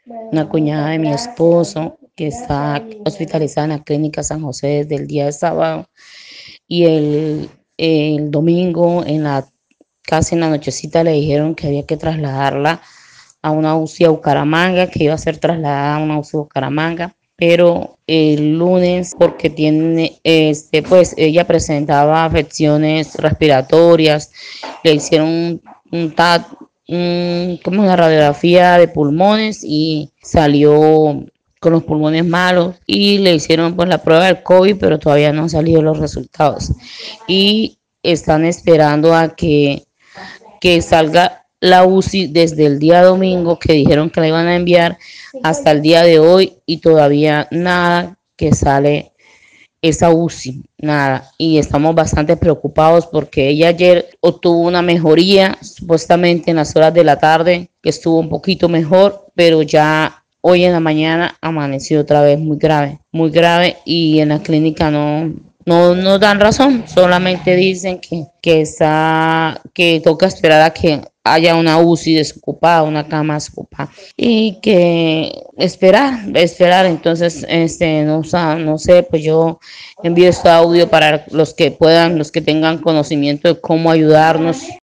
una cuñada de mi esposo que está hospitalizada en la clínica San José desde el día de sábado y el domingo casi en la nochecita le dijeron que había que trasladarla a una UCI a Bucaramanga, que iba a ser trasladada a una UCI a Bucaramanga, pero el lunes, porque tiene, pues ella presentaba afecciones respiratorias, le hicieron un TAT, como una radiografía de pulmones y salió con los pulmones malos y le hicieron pues la prueba del COVID, pero todavía no han salido los resultados y están esperando a que salga la UCI desde el día domingo que dijeron que la iban a enviar hasta el día de hoy y todavía nada que sale esa UCI, nada. Y estamos bastante preocupados porque ella ayer obtuvo una mejoría, supuestamente en las horas de la tarde, que estuvo un poquito mejor, pero ya hoy en la mañana amaneció otra vez muy grave y en la clínica no dan razón, solamente dicen que toca esperar a que haya una UCI desocupada, una cama desocupada y que esperar, entonces no sé, pues yo envío este audio para los que puedan, los que tengan conocimiento de cómo ayudarnos.